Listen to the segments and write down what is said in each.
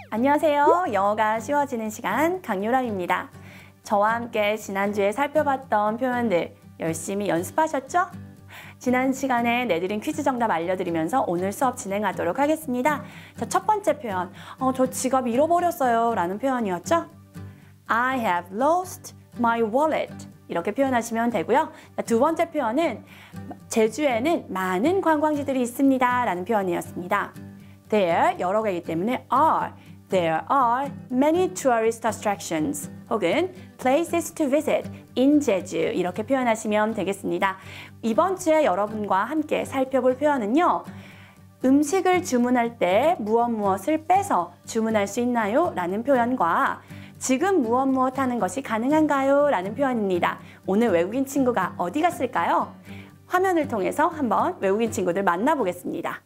안녕하세요. 영어가 쉬워지는 시간 강유람입니다. 저와 함께 지난주에 살펴봤던 표현들 열심히 연습하셨죠? 지난 시간에 내드린 퀴즈 정답 알려드리면서 오늘 수업 진행하도록 하겠습니다. 자, 첫 번째 표현, 저 지갑 잃어버렸어요 라는 표현이었죠? I have lost my wallet 이렇게 표현하시면 되고요. 자, 두 번째 표현은 제주에는 많은 관광지들이 있습니다 라는 표현이었습니다. There, 여러 개이기 때문에 There are many tourist attractions 혹은 places to visit in 제주 이렇게 표현하시면 되겠습니다. 이번 주에 여러분과 함께 살펴볼 표현은요. 음식을 주문할 때 무엇을 빼서 주문할 수 있나요? 라는 표현과 지금 무엇 하는 것이 가능한가요? 라는 표현입니다. 오늘 외국인 친구가 어디 갔을까요? 화면을 통해서 한번 외국인 친구들 만나보겠습니다.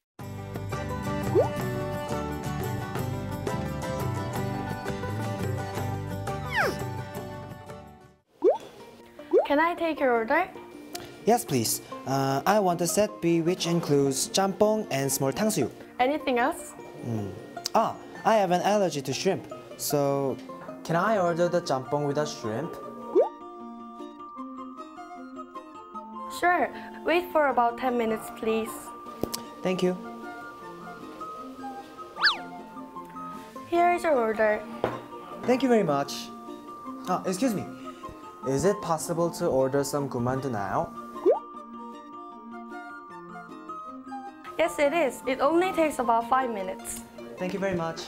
Can I take your order? Yes, please. I want a set B which includes jjampong and small 탕수육. Anything else? I have an allergy to shrimp. So, can I order the jjampong without shrimp? Sure. Wait for about 10 minutes, please. Thank you. Here is your order. Thank you very much. Excuse me. Is it possible to order some gummandu now? Yes, it is. It only takes about 5 minutes. Thank you very much.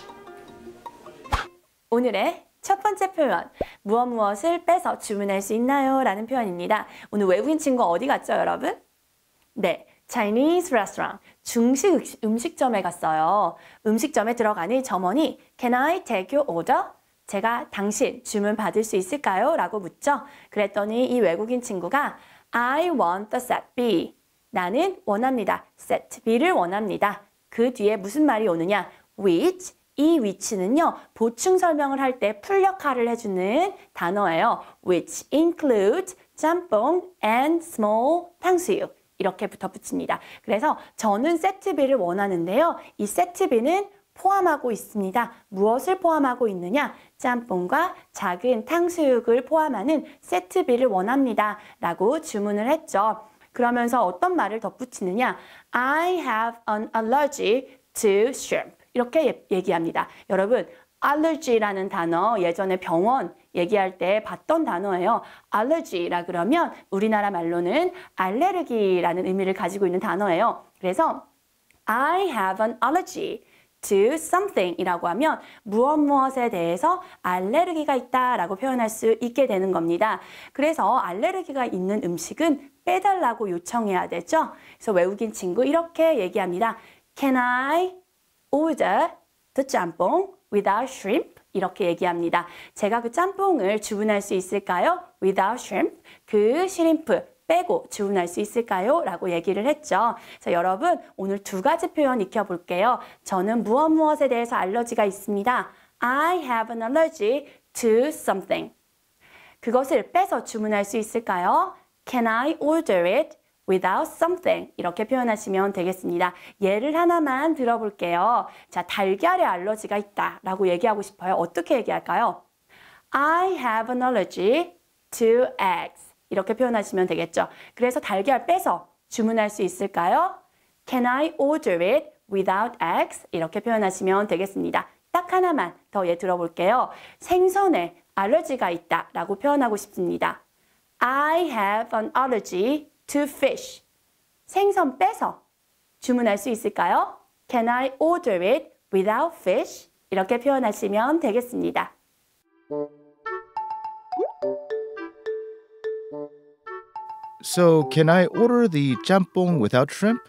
오늘의 첫 번째 표현, 무엇을 빼서 주문할 수 있나요? 라는 표현입니다. 오늘 외국인 친구 어디 갔죠, 여러분? 네, Chinese restaurant, 중식 음식점에 갔어요. 음식점에 들어가니 점원이 Can I take your order? 제가 당신 주문 받을 수 있을까요? 라고 묻죠. 그랬더니 이 외국인 친구가 I want the set B. 나는 원합니다. set B를 원합니다. 그 뒤에 무슨 말이 오느냐? which. 이 which는요. 보충 설명을 할 때 풀 역할을 해주는 단어예요. which includes 짬뽕 and small 탕수육. 이렇게부터 붙입니다. 그래서 저는 세트 B를 원하는데요. 이 세트 B는 포함하고 있습니다. 무엇을 포함하고 있느냐? 짬뽕과 작은 탕수육을 포함하는 세트 B를 원합니다. 라고 주문을 했죠. 그러면서 어떤 말을 덧붙이느냐? I have an allergy to shrimp. 이렇게 얘기합니다. 여러분, allergy라는 단어 예전에 병원 얘기할 때 봤던 단어예요. allergy라 그러면 우리나라 말로는 알레르기라는 의미를 가지고 있는 단어예요. 그래서 I have an allergy to something 이라고 하면 무엇에 대해서 알레르기가 있다라고 표현할 수 있게 되는 겁니다. 그래서 알레르기가 있는 음식은 빼달라고 요청해야 되죠. 그래서 외국인 친구 이렇게 얘기합니다. Can I order the 짬뽕 without shrimp? 이렇게 얘기합니다. 제가 그 짬뽕을 주문할 수 있을까요? Without shrimp. 그 shrimp 빼고 주문할 수 있을까요? 라고 얘기를 했죠. 그래서 여러분 오늘 두 가지 표현 익혀볼게요. 저는 무엇에 대해서 알러지가 있습니다. I have an allergy to something. 그것을 빼서 주문할 수 있을까요? Can I order it without something? 이렇게 표현하시면 되겠습니다. 예를 하나만 들어볼게요. 자, 달걀에 알러지가 있다 라고 얘기하고 싶어요. 어떻게 얘기할까요? I have an allergy to eggs. 이렇게 표현하시면 되겠죠. 그래서 달걀 빼서 주문할 수 있을까요? Can I order it without eggs? 이렇게 표현하시면 되겠습니다. 딱 하나만 더 예 들어볼게요. 생선에 알러지가 있다 라고 표현하고 싶습니다. I have an allergy to fish. 생선 빼서 주문할 수 있을까요? Can I order it without fish? 이렇게 표현하시면 되겠습니다. So, can I order the jjampong without shrimp?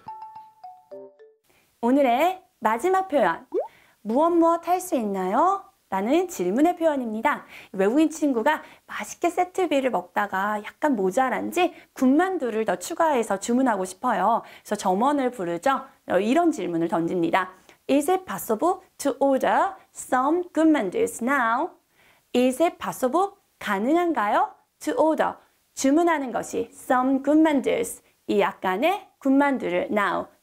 오늘의 마지막 표현, 무엇 할 수 있나요? 라는 질문의 표현입니다. 외국인 친구가 맛있게 세트 B를 먹다가 약간 모자란지 군만두를 더 추가해서 주문하고 싶어요. 그래서 점원을 부르죠. 이런 질문을 던집니다. Is it possible to order some 군만두s now? Is it possible? 가능한가요? To order. 주문하는 것이 some 군만두s. 이 약간의 군만두를 now.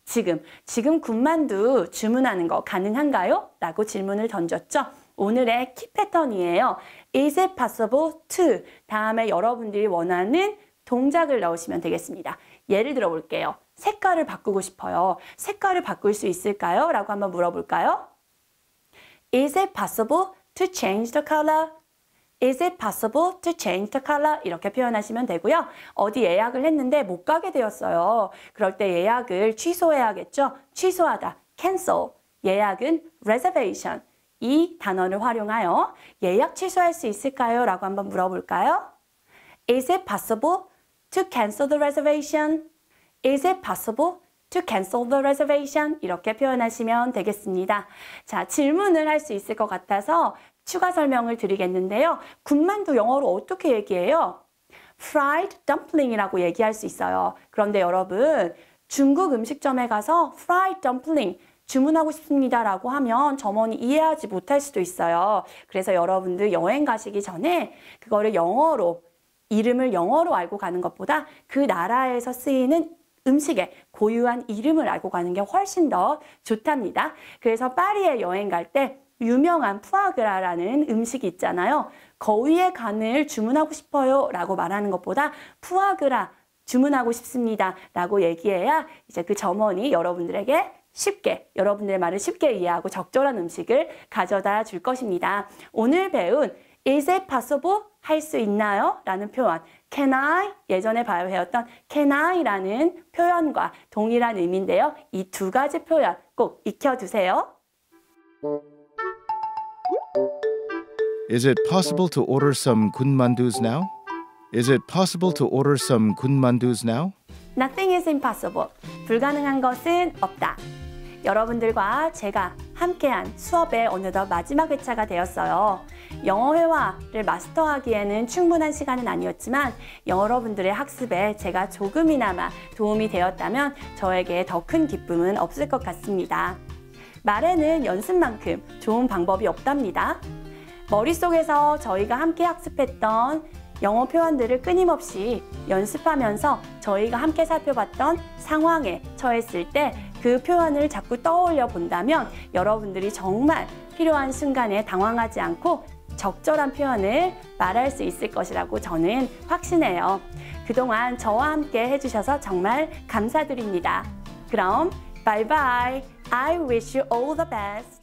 지금 군만두 주문하는 거 가능한가요? 라고 질문을 던졌죠. 오늘의 키 패턴이에요. Is it possible to? 다음에 여러분들이 원하는 동작을 넣으시면 되겠습니다. 예를 들어 볼게요. 색깔을 바꾸고 싶어요. 색깔을 바꿀 수 있을까요? 라고 한번 물어볼까요? Is it possible to change the color? Is it possible to change the color? 이렇게 표현하시면 되고요. 어디 예약을 했는데 못 가게 되었어요. 그럴 때 예약을 취소해야겠죠? 취소하다, cancel. 예약은 reservation. 이 단어를 활용하여 예약 취소할 수 있을까요? 라고 한번 물어볼까요? Is it possible to cancel the reservation? Is it possible to cancel the reservation? 이렇게 표현하시면 되겠습니다. 자, 질문을 할 수 있을 것 같아서 추가 설명을 드리겠는데요. 군만두 영어로 어떻게 얘기해요? Fried dumpling이라고 얘기할 수 있어요. 그런데 여러분, 중국 음식점에 가서 fried dumpling 주문하고 싶습니다 라고 하면 점원이 이해하지 못할 수도 있어요. 그래서 여러분들 여행 가시기 전에 그거를 영어로, 이름을 영어로 알고 가는 것보다 그 나라에서 쓰이는 음식의 고유한 이름을 알고 가는 게 훨씬 더 좋답니다. 그래서 파리에 여행 갈 때 유명한 푸아그라라는 음식이 있잖아요. 거위의 간을 주문하고 싶어요 라고 말하는 것보다 푸아그라 주문하고 싶습니다 라고 얘기해야 이제 그 점원이 여러분들에게 쉽게, 여러분들의 말을 쉽게 이해하고 적절한 음식을 가져다 줄 것입니다. 오늘 배운 Is it possible? 할 수 있나요? 라는 표현. Can I? 예전에 배웠던 Can I? 라는 표현과 동일한 의미인데요. 이 두 가지 표현 꼭 익혀두세요. Is it possible to order some 군만두s now? Is it possible to order some 군만두s now? Nothing is impossible. 불가능한 것은 없다. 여러분들과 제가 함께한 수업의 어느덧 마지막 회차가 되었어요. 영어 회화를 마스터하기에는 충분한 시간은 아니었지만 여러분들의 학습에 제가 조금이나마 도움이 되었다면 저에게 더 큰 기쁨은 없을 것 같습니다. 말에는 연습만큼 좋은 방법이 없답니다. 머릿속에서 저희가 함께 학습했던 영어 표현들을 끊임없이 연습하면서 저희가 함께 살펴봤던 상황에 처했을 때 그 표현을 자꾸 떠올려 본다면 여러분들이 정말 필요한 순간에 당황하지 않고 적절한 표현을 말할 수 있을 것이라고 저는 확신해요. 그동안 저와 함께 해주셔서 정말 감사드립니다. 그럼 바이바이. I wish you all the best.